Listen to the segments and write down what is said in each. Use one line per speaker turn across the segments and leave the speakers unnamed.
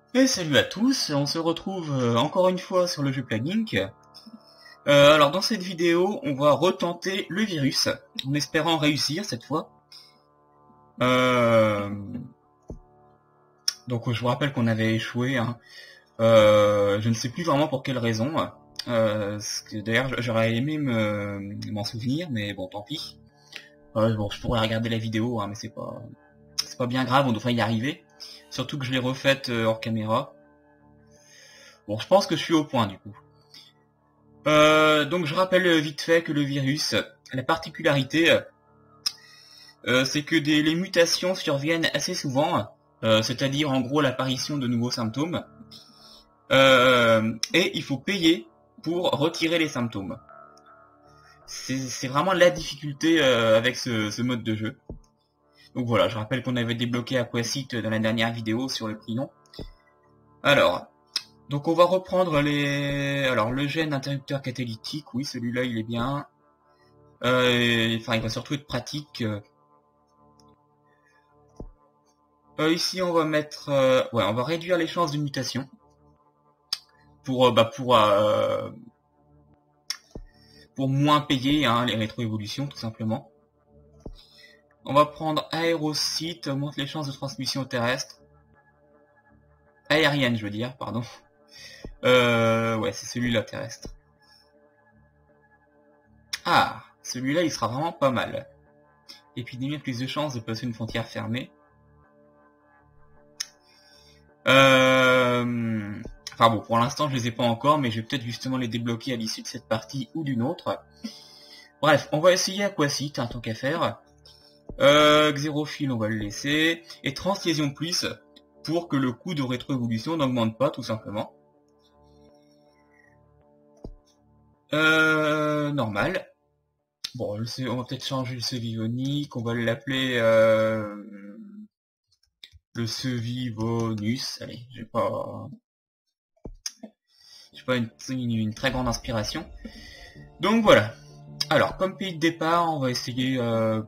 Et salut à tous, on se retrouve encore une fois sur le jeu Plague Inc. Alors dans cette vidéo, on va retenter le virus, en espérant réussir cette fois. Donc je vous rappelle qu'on avait échoué, hein. Je ne sais plus vraiment pour quelle raison. D'ailleurs j'aurais aimé m'en souvenir, mais bon tant pis. Bon, je pourrais regarder la vidéo, hein, mais c'est pas bien grave, on devrait y arriver. Surtout que je l'ai refaite hors caméra. Bon, je pense que je suis au point du coup. Donc je rappelle vite fait que le virus, la particularité, c'est que les mutations surviennent assez souvent, c'est-à-dire en gros l'apparition de nouveaux symptômes, et il faut payer pour retirer les symptômes. C'est vraiment la difficulté avec ce mode de jeu. Donc voilà, je rappelle qu'on avait débloqué Aquacite dans la dernière vidéo sur le prion. Alors, donc on va reprendre Alors le gène interrupteur catalytique, oui celui-là il est bien. Enfin il va surtout être pratique. Ici on va mettre... ouais, on va réduire les chances de mutation. Pour moins payer hein, les rétroévolutions tout simplement. On va prendre aérocyte, augmente les chances de transmission terrestre. Aérienne je veux dire, pardon. Ouais, c'est celui-là terrestre. Ah, celui-là il sera vraiment pas mal. Épidémie a plus de chances de passer une frontière fermée. Enfin bon, pour l'instant je les ai pas encore, mais je vais peut-être justement les débloquer à l'issue de cette partie ou d'une autre. Bref, on va essayer Aquacite, hein, tant qu'à faire. Xérophile, on va le laisser. Et Translésion Plus, pour que le coût de rétroévolution n'augmente pas, tout simplement. Normal. Bon, on va peut-être changer le Sevivonique, on va l'appeler le Sevivonus. Allez, j'ai pas une très grande inspiration. Donc voilà. Alors, comme pays de départ, on va essayer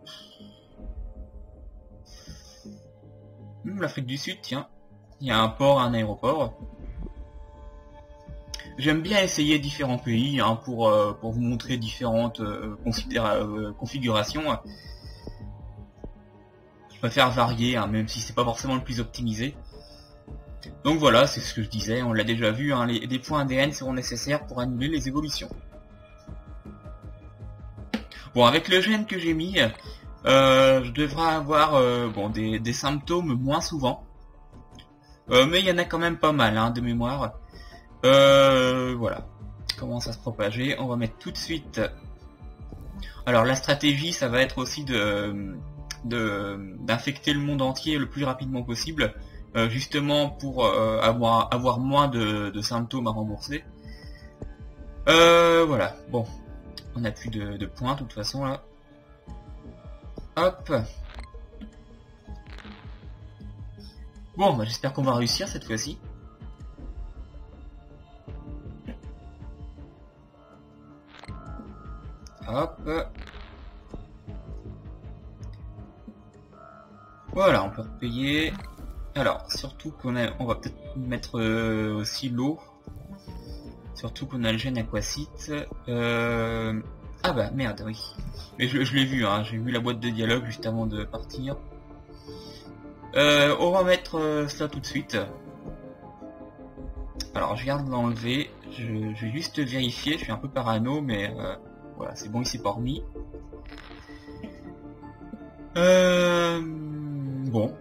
l'Afrique du Sud, tiens. Il y a un port, un aéroport. J'aime bien essayer différents pays hein, pour vous montrer différentes configurations. Je préfère varier, hein, même si c'est pas forcément le plus optimisé. Donc voilà, c'est ce que je disais, on l'a déjà vu, hein, des points ADN seront nécessaires pour annuler les évolutions. Bon, avec le gène que j'ai mis, je devrais avoir des symptômes moins souvent. Mais il y en a quand même pas mal hein, de mémoire. Voilà. Commence à se propager. On va mettre tout de suite... Alors la stratégie, ça va être aussi d'infecter le monde entier le plus rapidement possible. Justement pour avoir moins de symptômes à rembourser. Voilà. Bon. On n'a plus de points de toute façon là. Hop. Bon, bah, j'espère qu'on va réussir cette fois-ci. Hop. Voilà, on peut repayer. Alors, surtout on va peut-être mettre aussi l'eau. Surtout qu'on a le gène Aquacite. Ah bah merde, oui. Mais je l'ai vu, hein, j'ai vu la boîte de dialogue juste avant de partir. On va mettre cela tout de suite. Alors je viens de l'enlever. Je vais juste vérifier, je suis un peu parano, mais voilà, c'est bon, il s'est pas remis. Bon.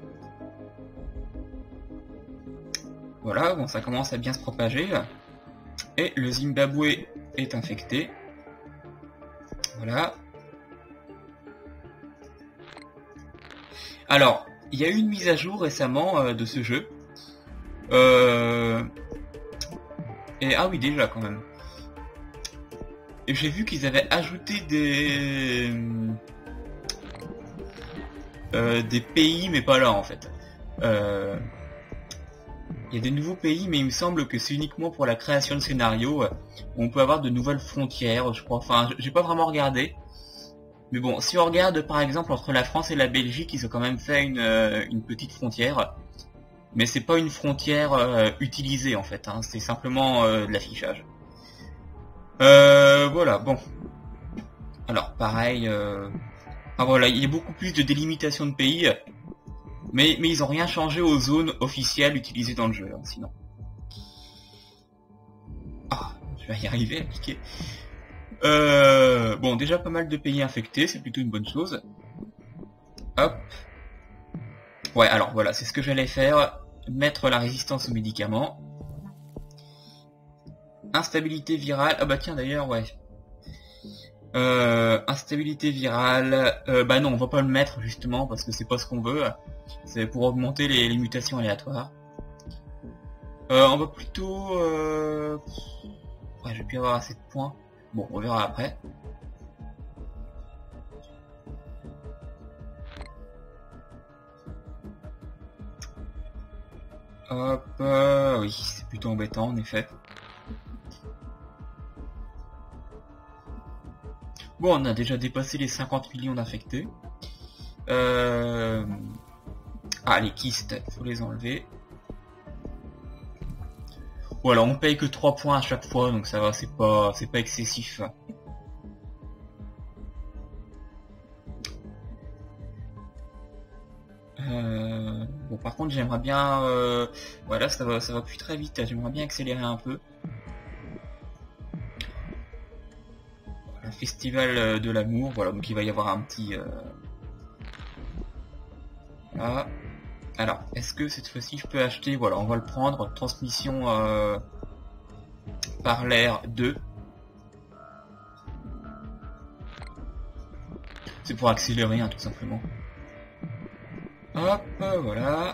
Voilà, bon, ça commence à bien se propager. Et le Zimbabwe est infecté. Voilà. Alors, il y a eu une mise à jour récemment de ce jeu. Et ah oui, déjà quand même. Et j'ai vu qu'ils avaient ajouté des pays, mais pas là en fait. Il y a des nouveaux pays, mais il me semble que c'est uniquement pour la création de scénarios. On peut avoir de nouvelles frontières, je crois. Enfin, j'ai pas vraiment regardé. Mais bon, si on regarde par exemple entre la France et la Belgique, ils ont quand même fait une petite frontière. mais c'est pas une frontière utilisée en fait, hein, c'est simplement de l'affichage. Voilà, bon. Alors pareil, ah voilà, il y a beaucoup plus de délimitation de pays, mais ils ont rien changé aux zones officielles utilisées dans le jeu, hein, sinon. Ah, je vais y arriver à cliquer. Bon, déjà pas mal de pays infectés, c'est plutôt une bonne chose. Hop. Ouais, alors voilà, c'est ce que j'allais faire. Mettre la résistance aux médicaments. Instabilité virale. Ah bah tiens d'ailleurs, ouais. Instabilité virale. Bah non, on va pas le mettre justement parce que c'est pas ce qu'on veut. C'est pour augmenter les mutations aléatoires. On va plutôt... Ouais, je vais plus avoir assez de points. Bon, on verra après. Hop, oui, c'est plutôt embêtant en effet. Bon, on a déjà dépassé les 50 millions d'infectés. Ah, les kystes, faut les enlever. Voilà, on paye que 3 points à chaque fois, donc ça va, c'est pas excessif. Bon, par contre, j'aimerais bien... voilà, ça va plus très vite, j'aimerais bien accélérer un peu. Voilà, festival de l'amour, voilà, donc il va y avoir un petit... Voilà. Alors, est-ce que cette fois-ci je peux acheter... Voilà, on va le prendre, transmission par l'air 2. C'est pour accélérer, hein, tout simplement. Hop, voilà.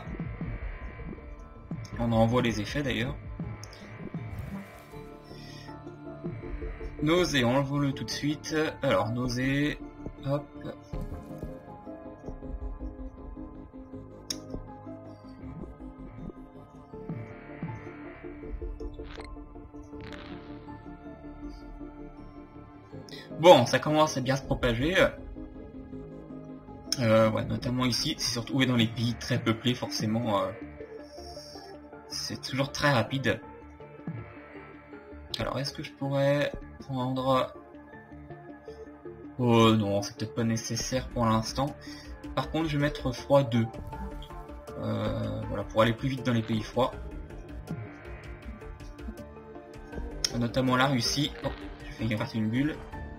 On envoie les effets d'ailleurs. Nausée, enlevons-le tout de suite. Alors, nausée, hop. Bon, ça commence à bien se propager. Ouais, notamment ici, c'est surtout dans les pays très peuplés, forcément. C'est toujours très rapide. Alors, est-ce que je pourrais prendre... Oh non, c'est peut-être pas nécessaire pour l'instant. Par contre, je vais mettre froid 2. Voilà, pour aller plus vite dans les pays froids. Notamment la Russie. Oh, j'ai failli rater une bulle.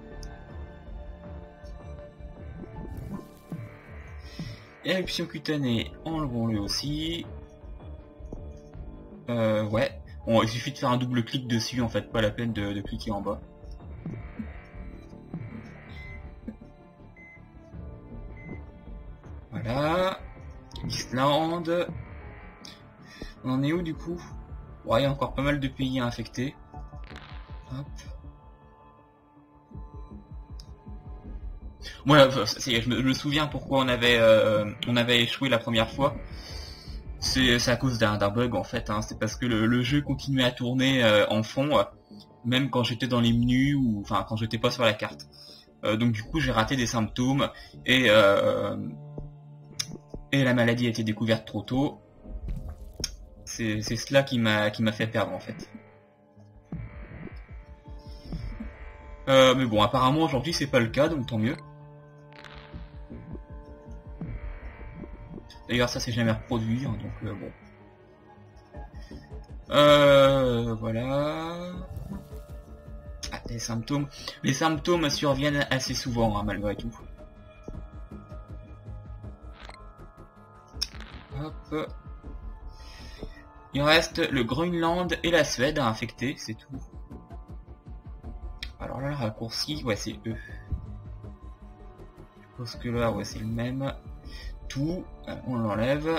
Éruption cutanée, enlevons-le aussi. Ouais. Bon, il suffit de faire un double clic dessus, en fait, pas la peine de cliquer en bas. Voilà. L'Islande. On en est où du coup? Ouais, il y a encore pas mal de pays à infecter. Hop. Ouais, je me souviens pourquoi on avait échoué la première fois. C'est à cause d'un bug en fait, hein. C'est parce que le jeu continuait à tourner en fond, même quand j'étais dans les menus ou enfin quand j'étais pas sur la carte. Donc du coup j'ai raté des symptômes et la maladie a été découverte trop tôt. C'est cela qui m'a fait perdre en fait. Mais bon, apparemment aujourd'hui c'est pas le cas, donc tant mieux. D'ailleurs ça s'est jamais reproduit, hein, donc bon. Voilà. Ah, les symptômes. Les symptômes surviennent assez souvent, hein, malgré tout. Hop. Il reste le Groenland et la Suède à infecter, c'est tout. Alors là, le raccourci, ouais, c'est eux. Je suppose que là, ouais, c'est le même. Tout, on l'enlève.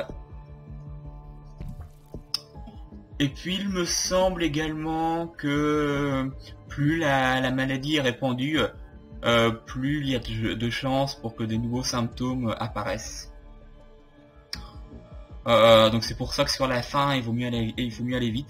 Et puis il me semble également que plus la maladie est répandue, plus il y a de chances pour que des nouveaux symptômes apparaissent. Donc c'est pour ça que sur la fin il faut mieux aller vite.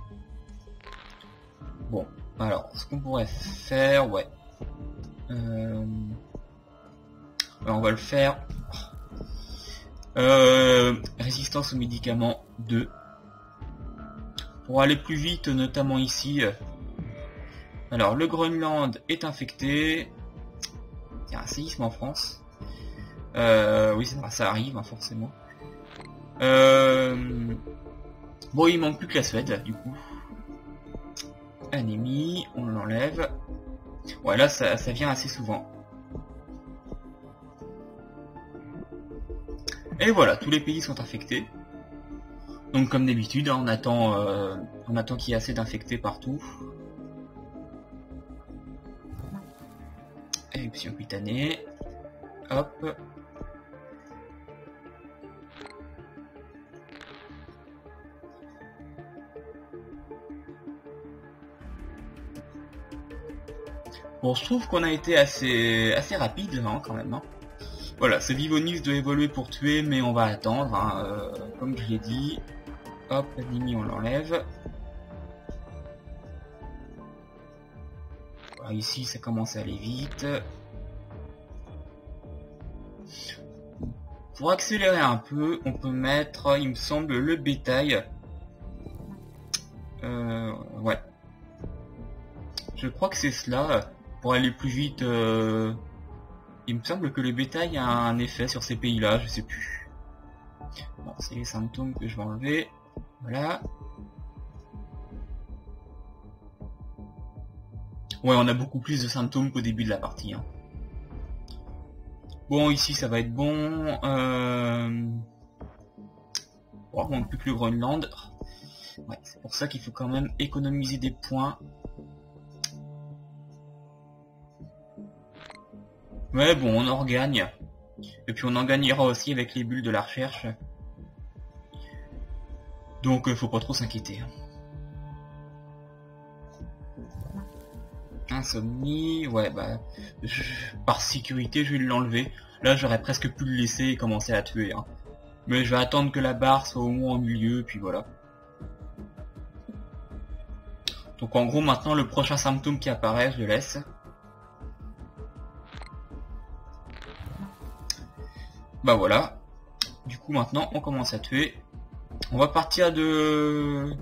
Bon, alors ce qu'on pourrait faire, ouais. On va le faire. Résistance aux médicaments 2. Pour aller plus vite, notamment ici. Alors, le Groenland est infecté. Il y a un séisme en France. Oui, ça arrive, hein, forcément. Bon, il manque plus que la Suède, du coup. Anémie, on l'enlève. Ouais, là, ça vient assez souvent. Et voilà, tous les pays sont infectés. Donc, comme d'habitude, hein, on attend qu'il y ait assez d'infectés partout. Éruption cutanée. Hop. Bon, je trouve qu'on a été assez rapide, hein, quand même. Hein. Voilà, ce Vivonix doit évoluer pour tuer, mais on va attendre, hein, comme je l'ai dit. Hop, l'anémie, on l'enlève. Voilà, ici, ça commence à aller vite. Pour accélérer un peu, on peut mettre, il me semble, le bétail. Ouais. Je crois que c'est cela. Pour aller plus vite, il me semble que le bétail a un effet sur ces pays-là, je sais plus. Bon, c'est les symptômes que je vais enlever. Voilà. Ouais, on a beaucoup plus de symptômes qu'au début de la partie. Hein. Bon, ici, ça va être bon. Bon, on ne plus que le Groenland. Ouais, c'est pour ça qu'il faut quand même économiser des points. Ouais, bon, on en regagne. Et puis on en gagnera aussi avec les bulles de la recherche. Donc, faut pas trop s'inquiéter. Insomnie, ouais, bah... par sécurité, je vais l'enlever. Là, j'aurais presque pu le laisser et commencer à tuer. Hein. Mais je vais attendre que la barre soit au moins au milieu, et puis voilà. Donc en gros, maintenant, le prochain symptôme qui apparaît, je le laisse. Bah voilà. Du coup, maintenant, on commence à tuer. On va partir de...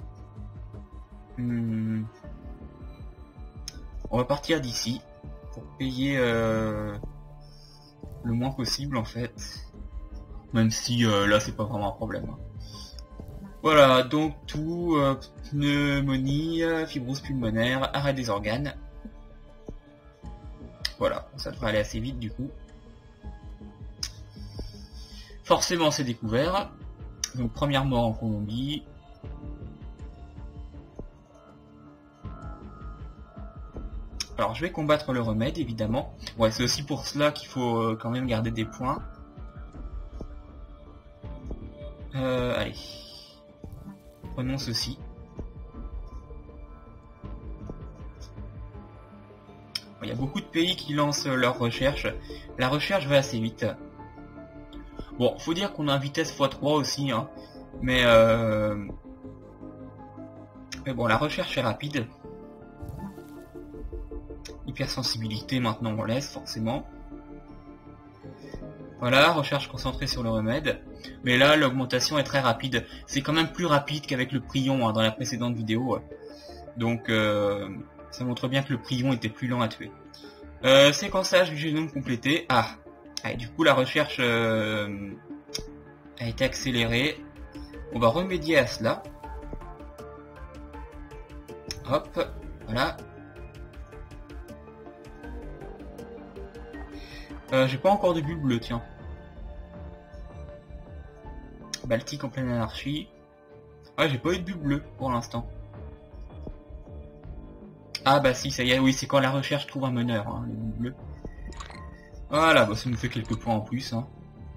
On va partir d'ici. Pour payer le moins possible, en fait. Même si, là, c'est pas vraiment un problème. Hein. Voilà, donc tout, pneumonie, fibrose pulmonaire, arrêt des organes. Voilà, ça devrait aller assez vite, du coup. Forcément, c'est découvert. Donc, première mort en Colombie. Alors, je vais combattre le remède, évidemment. Ouais, c'est aussi pour cela qu'il faut quand même garder des points. Allez. Prenons ceci. Il y a beaucoup de pays qui lancent leur recherche. La recherche va assez vite. Bon, faut dire qu'on a une vitesse x3 aussi, hein. Mais bon, la recherche est rapide. Hypersensibilité, maintenant on laisse, forcément. Voilà, recherche concentrée sur le remède. Mais là, l'augmentation est très rapide. C'est quand même plus rapide qu'avec le prion, hein, dans la précédente vidéo. Donc, ça montre bien que le prion était plus lent à tuer. Séquençage du génome complété. Ah, et du coup, la recherche a été accélérée. On va remédier à cela. Hop, voilà. J'ai pas encore de bulles bleues, tiens. Baltique en pleine anarchie. Ah, j'ai pas eu de bulles bleues pour l'instant. Ah bah si, ça y est, oui, c'est quand la recherche trouve un meneur, hein, les bulles bleues. Voilà, bah ça nous fait quelques points en plus. Hein.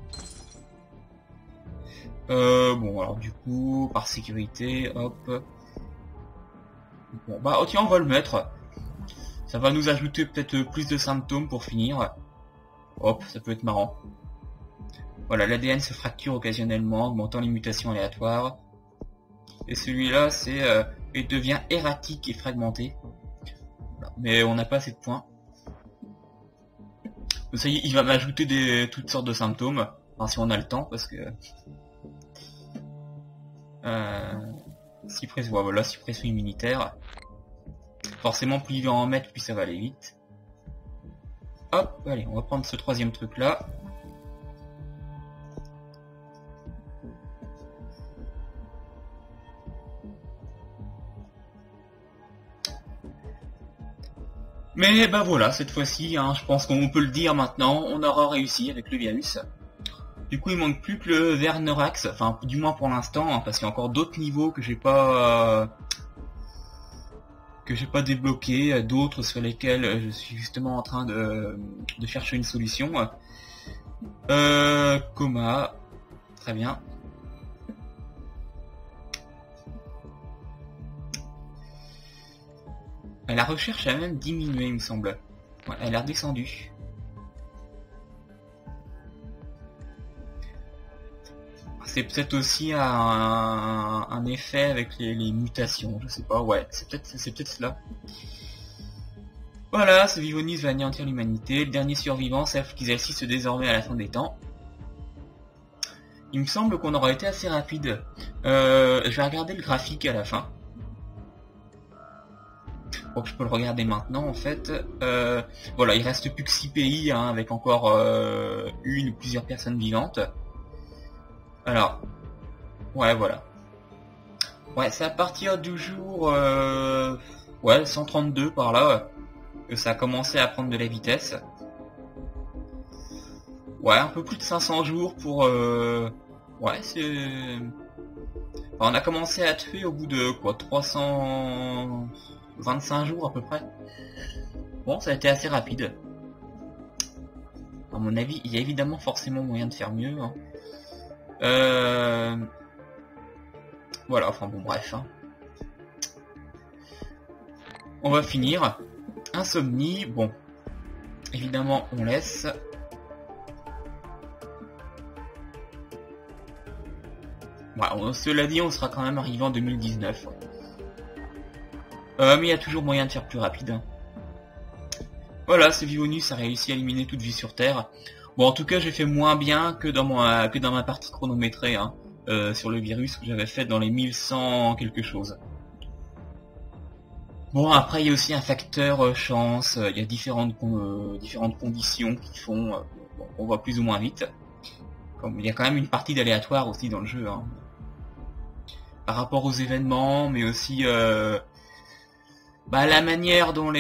Bon, alors du coup, par sécurité, hop. Bon, bah, oh, tiens, on va le mettre. Ça va nous ajouter peut-être plus de symptômes pour finir. Hop, ça peut être marrant. Voilà, l'ADN se fracture occasionnellement, augmentant les mutations aléatoires. Et celui-là, c'est... il devient erratique et fragmenté. Voilà. Mais on n'a pas assez de points. Ça y est, il va m'ajouter toutes sortes de symptômes. Enfin, si on a le temps, parce que... suppression, voilà, suppression immunitaire. Forcément, plus il va en mettre, plus ça va aller vite. Hop, allez, on va prendre ce troisième truc là. Mais bah voilà, cette fois-ci, hein, je pense qu'on peut le dire maintenant, on aura réussi avec le virus. Du coup, il manque plus que le Vernerax, enfin du moins pour l'instant, hein, parce qu'il y a encore d'autres niveaux que j'ai pas débloqué, d'autres sur lesquels je suis justement en train de chercher une solution. Coma, très bien. La recherche a même diminué, il me semble. Ouais, elle est redescendue. C'est peut-être aussi un effet avec les mutations, je sais pas, ouais, c'est peut-être cela. Voilà, ce Vivonis va anéantir l'humanité, le dernier survivant, sauf qu'ils assistent désormais à la fin des temps. Il me semble qu'on aura été assez rapide. Je vais regarder le graphique à la fin. Donc je peux le regarder maintenant en fait. Voilà, il reste plus que 6 pays, hein, avec encore une ou plusieurs personnes vivantes. Alors, ouais, voilà. Ouais, c'est à partir du jour ouais, 132 par là, que ça a commencé à prendre de la vitesse. Ouais, un peu plus de 500 jours pour... Ouais, c'est... Enfin, on a commencé à tuer au bout de, quoi, 325 jours à peu près. Bon, ça a été assez rapide. À mon avis, il y a évidemment forcément moyen de faire mieux, hein. Voilà, enfin bon, bref. Hein. On va finir. Insomnie, bon. Évidemment, on laisse. Ouais, cela dit, on sera quand même arrivé en 2019. Mais il y a toujours moyen de faire plus rapide. Hein. Voilà, ce Vivonus a réussi à éliminer toute vie sur Terre. Bon, en tout cas, j'ai fait moins bien que dans ma partie chronométrée, hein, sur le virus que j'avais fait dans les 1100 quelque chose. Bon, après, il y a aussi un facteur chance, il y a différentes conditions qui font on va plus ou moins vite. Comme, il y a quand même une partie d'aléatoire aussi dans le jeu, hein, par rapport aux événements, mais aussi la manière dont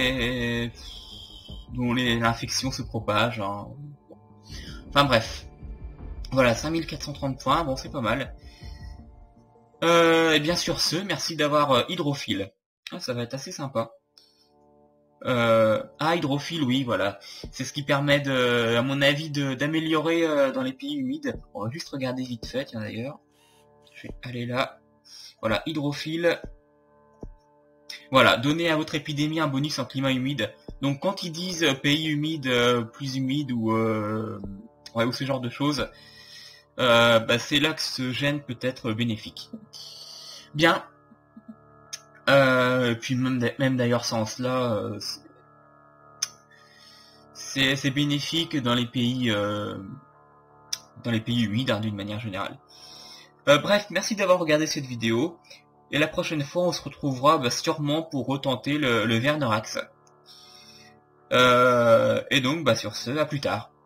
l'infection se propage. Hein. Enfin bref. Voilà, 5430 points, bon c'est pas mal. Et bien sur ce, merci d'avoir hydrophile. Ah, ça va être assez sympa. Hydrophile, oui, voilà. C'est ce qui permet à mon avis, d'améliorer dans les pays humides. On va juste regarder vite fait, tiens d'ailleurs. Je vais aller là. Voilà, hydrophile. Voilà, donner à votre épidémie un bonus en climat humide. Donc quand ils disent pays humide, plus humide ou ce genre de choses, c'est là que ce gène peut être bénéfique. Bien. Puis même d'ailleurs sans cela, c'est bénéfique dans les pays humides, hein, d'une manière générale. Bref, merci d'avoir regardé cette vidéo. Et la prochaine fois, on se retrouvera sûrement pour retenter le Vernerax. Et donc, sur ce, à plus tard.